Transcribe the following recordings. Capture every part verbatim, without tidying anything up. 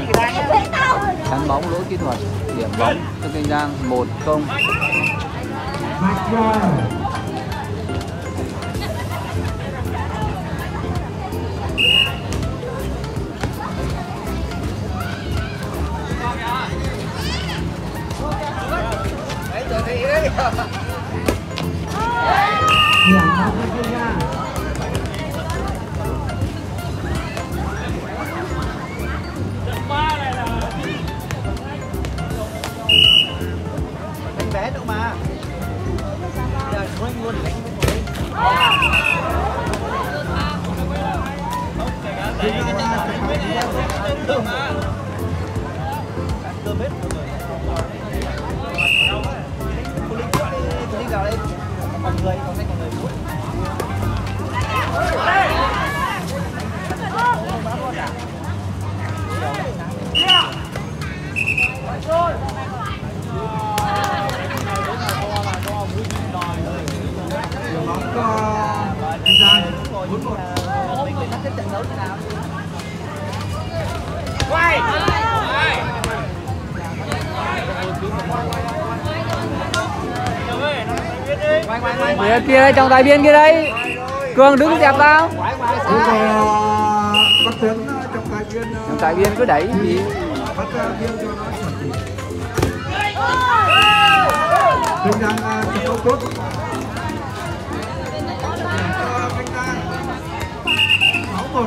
Chắn bóng lỗi kỹ thuật, điểm bóng cho Kiên Giang một không. Đánh bé nữa mà. Giờ quên luôn đánh với Kia kia đây, trong tay biên kia đây. Cường đứng dẹp vào. Bắt Tuấn trong tay biên. Trong tay biên cứ đẩy gì. Bắt biên cho nó chuẩn bị. Kiên Giang trận đấu tốt. sáu một.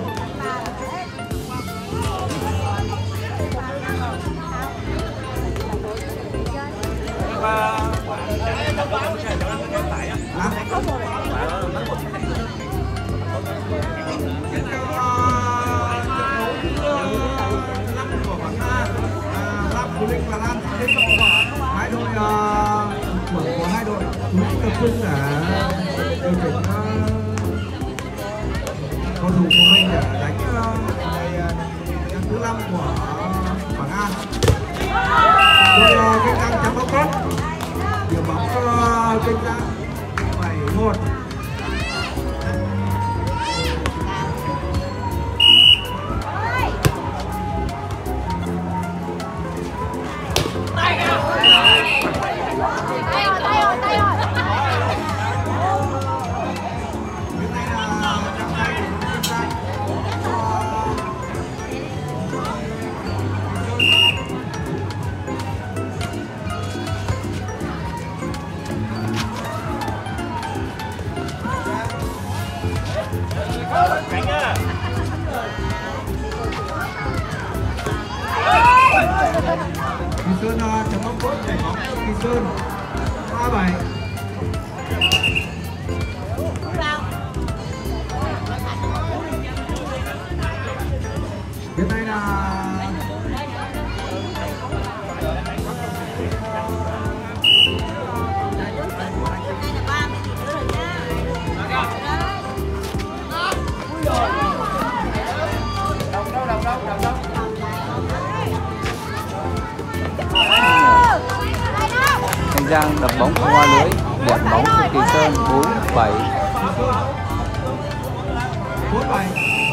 Linh và Lan tiếp tục hai đội của của hai đội cũng tập trung để điều chỉnh cầu thủ của mình để đánh trận thứ năm của Quảng An. Đội Kiên Giang chấm bóng tốt, điểm bóng cho Kiên Giang bảy một. Kỳ Sơn chấm bóng tốt để bóng cho Kỳ Sơn ba bảy. Hiện nay là Kiên Giang đập bóng không qua lưới, điểm bóng cho Kỳ Sơn bốn bảy. bốn bảy.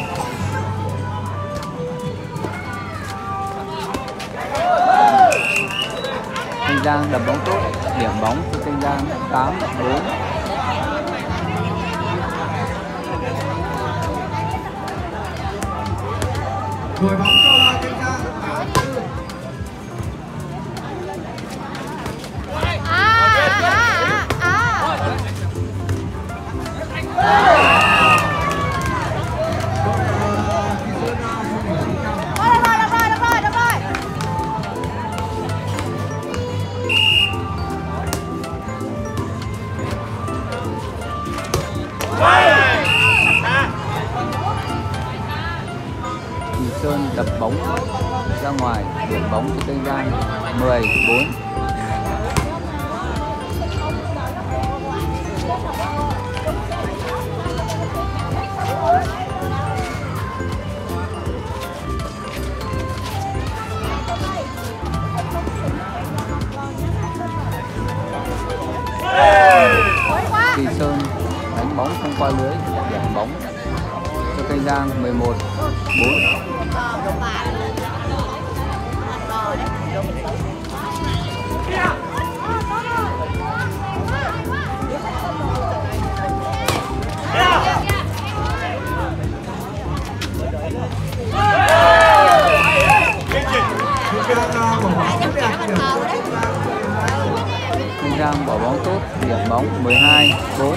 Kiên Giang đập bóng tốt, điểm bóng cho Kiên Giang tám bốn. Đổi bóng cho Kiên Giang. Kỳ Sơn đập bóng ra ngoài, điểm bóng cho Kiên Giang mười bốn. Kỳ Sơn đánh bóng không qua lưới, điểm bóng cho Kiên Giang mười một bốn. điểm bóng mười hai bốn.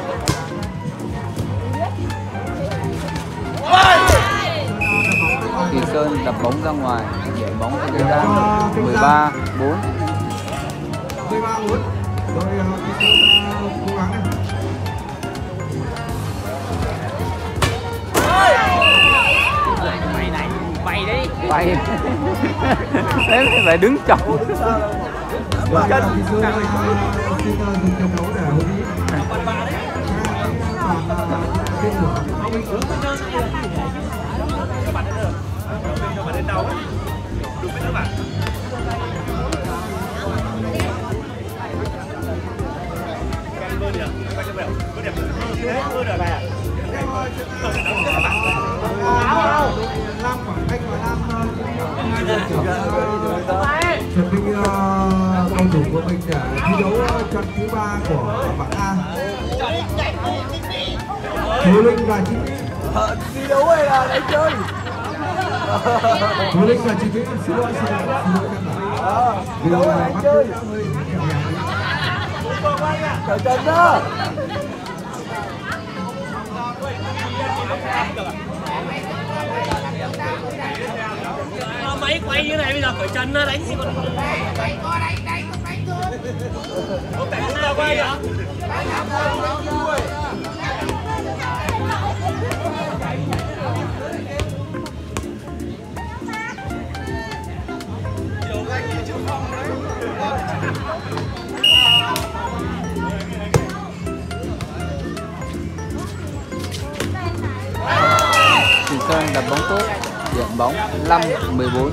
Kỳ Sơn đập bóng ra ngoài, điểm bóng cho Tây Giang mười ba bốn. mười ba bốn. Rồi Kỳ Sơn cố gắng này. Mày này, mày đi. Bay. Thế phải đứng chọc. Và Kỳ Sơn xin dùng trận đấu để hội ý. Lam khoảng cách và Lam chuẩn bị cầu thủ của mình để thi đấu trận thứ ba của bảng A. Hồ Linh và Chi Thi đấu hay là đánh chơi? Hồ Linh và Chi Vĩ xin lỗi xin lỗi xin lỗi các bạn. Thi đấu là đánh chơi. Cởi chân đó. Máy quay như này bây giờ cởi chân nó đánh thì còn đánh có đánh đánh không đánh được. Không đánh ra quay à? Kỳ Sơn đập bóng tốt, điểm bóng năm mười bốn.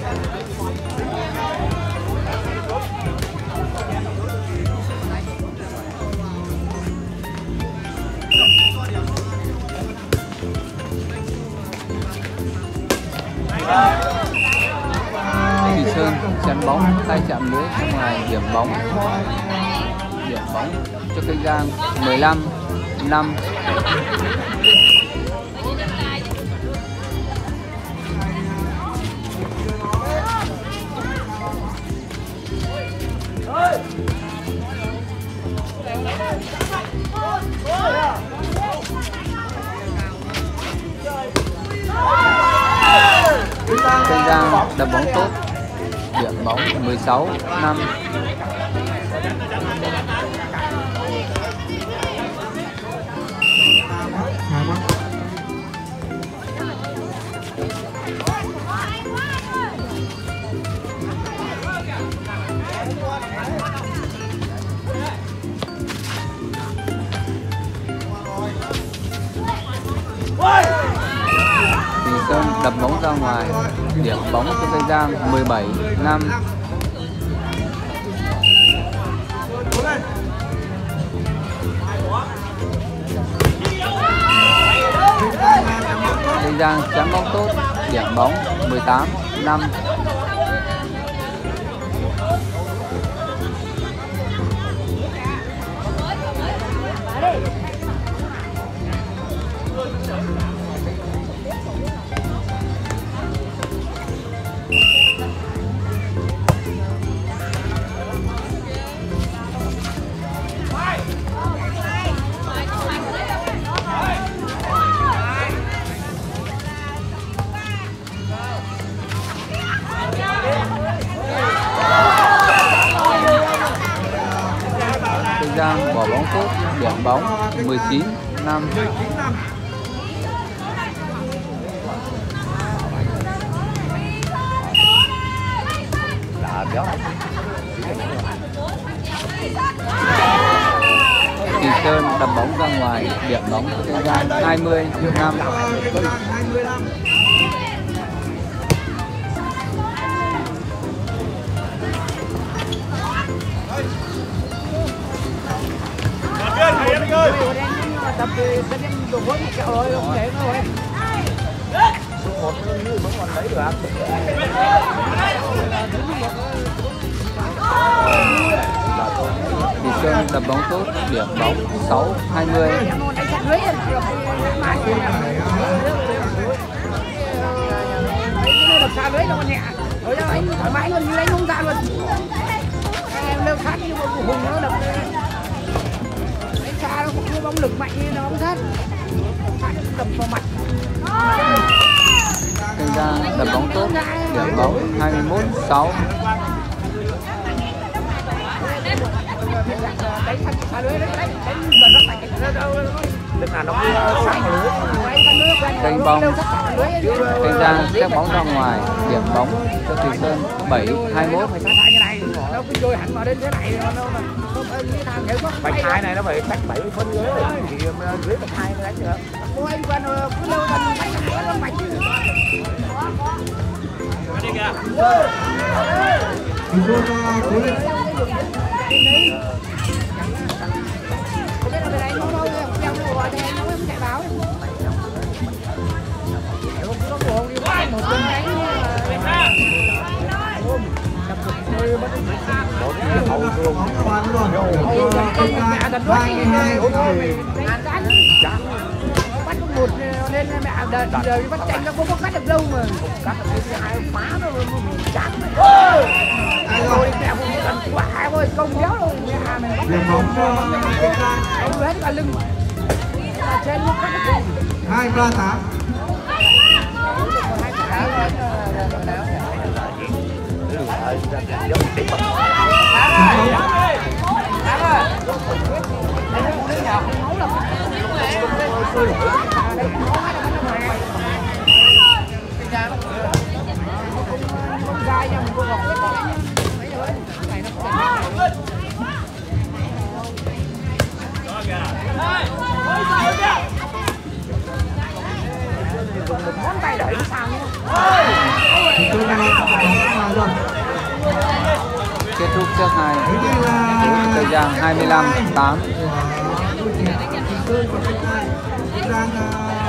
Kỳ Sơn chắn bóng tay chạm lưới ra ngoài, điểm bóng điểm bóng cho Tây Giang mười lăm năm. Tây Giang đập bóng tốt, điểm bóng mười sáu năm. Kỳ Sơn đập bóng ra ngoài, điểm bóng cho Tây Giang mười bảy năm. Tây Giang chắn bóng tốt, điểm bóng mười tám năm. Tây Giang bỏ bóng tốt, điểm bóng mười chín năm. Kỳ Sơn đập bóng ra ngoài, điểm bóng cho Tây Giang hai mươi năm. Tập thì tất nhiên đồ vốn một kẹo rồi, không thể nữa rồi. Số một như vẫn còn lấy được. Kỳ Sơn đập bóng tốt, điểm bóng sáu hai mươi. Đập xa lưới nó còn nhẹ. Rồi anh thoải mái luôn, như anh không ra luôn. Em leo sát như một hùng nó đập. cái bóng lực mạnh như nó bóng sát đập vào mặt. Cây Giang đập bóng tốt, điểm bóng hai mươi mốt sáu. Tức là nó sát lưới. Kênh bóng, Kênh Giang xét bóng ra ngoài, điểm bóng cho Thùy Sơn bảy hai mốt. Nó cứ trôi hẳn vào đến thế này nó mà Bạch hai này nó phải cách bảy mươi phân dưới thì dưới bạch hai nó đánh được. Ôi anh quen rồi, cứ lâu dần bạch nữa nó bạch. Đi kìa. Thùy Sơn cố lên. Cái này này nó đâu đeo đồ thì nó mới chạy báo. Nó buồn đi qua một chân đánh Hậu luôn. Toàn luôn. Kênh Giang hai mươi hai. bắt con một nên mẹ đời đời bắt chạy nó không có cắt được đâu mà cắt được cái hai phá nó mình chặt rồi mẹ cũng cần quả thôi công béo rồi mẹ mình bắt Điểm bóng cho Kênh Giang. ông hết cả lưng trên nó cắt được hai ba tám. ngón tay đẩy sao nhé. Kết thúc trước hai. Kênh Giang hai mươi lăm tám. Giang